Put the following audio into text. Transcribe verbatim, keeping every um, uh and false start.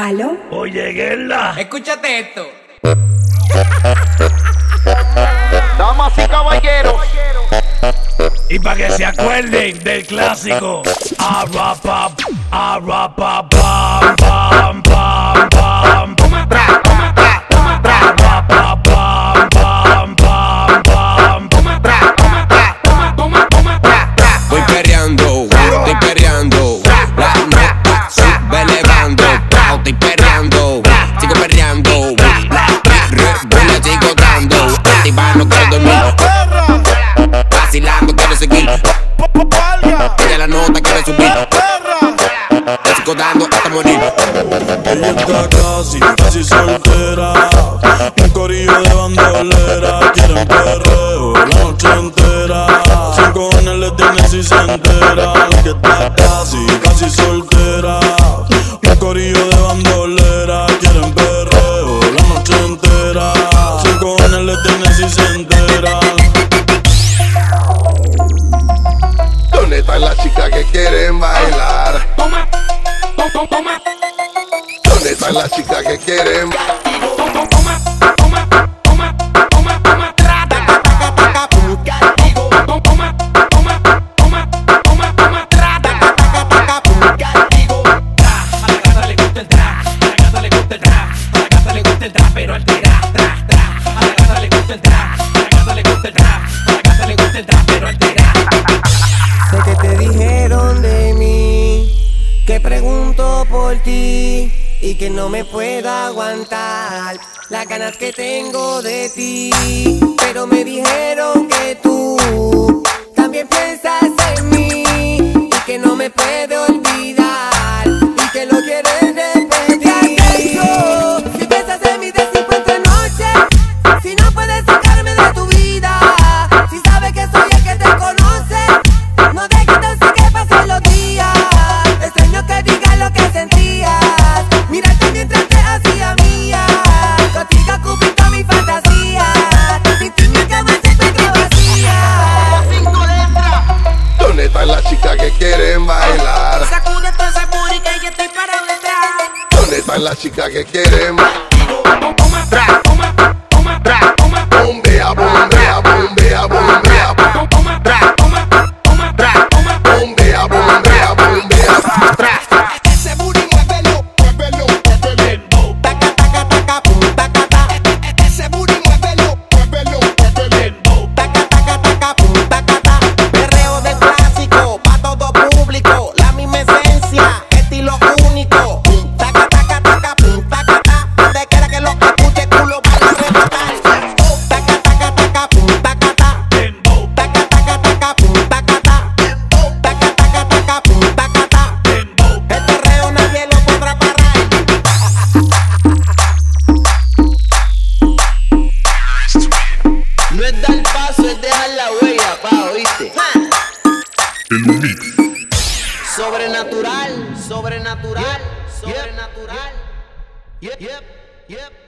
¿Aló? Oye, Guerla. Escúchate esto. Damas y caballeros. Y para que se acuerden del clásico. Arrapa, arrapa, pam, pam, pam, pam. Tra, tra, tra, tra, tra. Arrapa, pam, pam, pam, pam. Tra, tra, tra, tra, tra. Voy perreando, estoy perreando. La nota sube elevando. Estoy perreando, sigo perreando. La sigo dando. Activando, quiero dormir. Vacilando, quiero seguir. Ella la nota, quiero subir. La sigo dando hasta morir. Ella está casi, casi soltera. Un corillo de bandolera. Quieren perreo la noche entera. Sin cojones le tiene si se entera. La que está casi, casi soltera. Un corillo de bandolera. Quieren perreo la noche entera. Sin cojones le tiene si se entera. ¿Dónde están las chicas que quieren bailar? ¿Dónde están las chicas que quieren bailar? Pero al tirar, tra, tra, a la gata le gusta el tra, a la gata le gusta el tra, a la gata le gusta el tra, pero al tirar. Sé que te dijeron de mí, que pregunto por ti y que no me puedo aguantar las ganas que tengo de ti. Pero me dijeron que tú también piensas en mí y que no me puedo olvidar y que lo quieres repetir. Si piensas en mí de cincuenta noches, si no puedes sacarme de tu vida, si sabes que soy el que te conoce, no dejes entonces que pasen los días. Extraño que digas lo que sentías, mirarte mientras te hacía mía. Contigo cubrí toda mi fantasía, sin ti mi cama se encuentra vacía. ¿Dónde están las chicas que quieren bailar? Sacude todo ese booty que yo estoy parado detrás. ¿Dónde están las chicas que quieren bailar? Tra, tra, Bombea, bombea, bombea, bombea. tra, tra, Bombea, bombea, bombea. tra. Ese booty muévelo, muévelo, muévelo. Taca, taca, taca, pum, taca, taca. Ese booty muévelo, muévelo, muévelo. Taca, taca, taca, pum, taca, taca. Perreo del clásico, pa' todo público. La misma esencia, estilo único. Pum, taca, taca, taca, pum, taca, taca. Donde quiera que lo escuche, tú lo vas a rematar. Taca, taca, taca, pum, taca, taca. Taca, taca, taca, pum, taca, taca. Taca, taca, taca, pum, taca, taca. El perreo nadie lo podrá parar. No es dar paso, es dejar la huella, pa, ¿oíste? Sobrenatural, sobrenatural, sobrenatural. Yep, yep, yep.